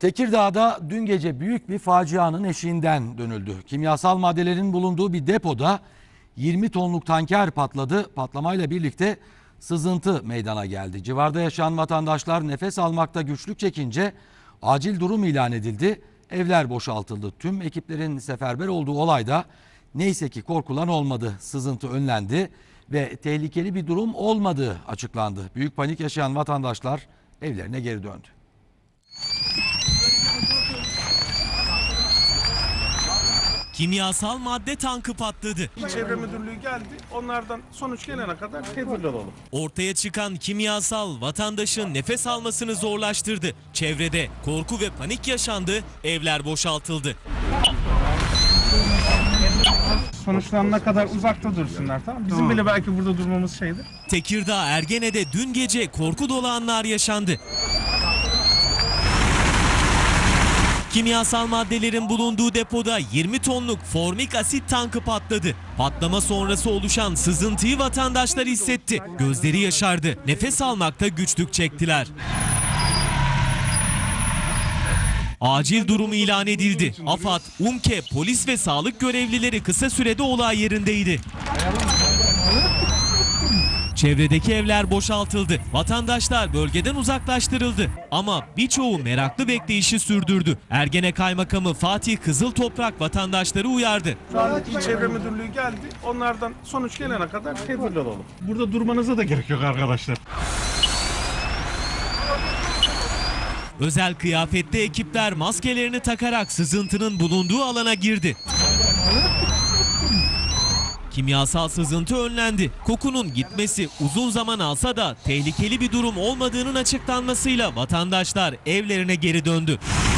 Tekirdağ'da dün gece büyük bir facianın eşiğinden dönüldü. Kimyasal maddelerin bulunduğu bir depoda 20 tonluk tanker patladı. Patlamayla birlikte sızıntı meydana geldi. Civarda yaşayan vatandaşlar nefes almakta güçlük çekince acil durum ilan edildi. Evler boşaltıldı. Tüm ekiplerin seferber olduğu olayda neyse ki korkulan olmadı. Sızıntı önlendi ve tehlikeli bir durum olmadığı açıklandı. Büyük panik yaşayan vatandaşlar evlerine geri döndü. Kimyasal madde tankı patladı. Çevre Müdürlüğü geldi. Onlardan sonuç gelene kadar tedbirli olalım. Ortaya çıkan kimyasal vatandaşın nefes almasını zorlaştırdı. Çevrede korku ve panik yaşandı, evler boşaltıldı. Sonuçlanana kadar uzakta dursunlar, tamam. Bizim bile belki burada durmamız şeydir. Tekirdağ Ergene'de dün gece korku dolu anlar yaşandı. Kimyasal maddelerin bulunduğu depoda 20 tonluk formik asit tankı patladı. Patlama sonrası oluşan sızıntıyı vatandaşlar hissetti. Gözleri yaşardı. Nefes almakta güçlük çektiler. Acil durum ilan edildi. AFAD, UMKE, polis ve sağlık görevlileri kısa sürede olay yerindeydi. Çevredeki evler boşaltıldı. Vatandaşlar bölgeden uzaklaştırıldı. Ama birçoğu meraklı bekleyişi sürdürdü. Ergene Kaymakamı Fatih Kızıltoprak vatandaşları uyardı. Şu an İl Çevre Müdürlüğü geldi. Onlardan sonuç gelene kadar tedbirli olalım. Burada durmanıza da gerek yok arkadaşlar. Özel kıyafetli ekipler maskelerini takarak sızıntının bulunduğu alana girdi. Kimyasal sızıntı önlendi. Kokunun gitmesi uzun zaman alsa da tehlikeli bir durum olmadığının açıklanmasıyla vatandaşlar evlerine geri döndü.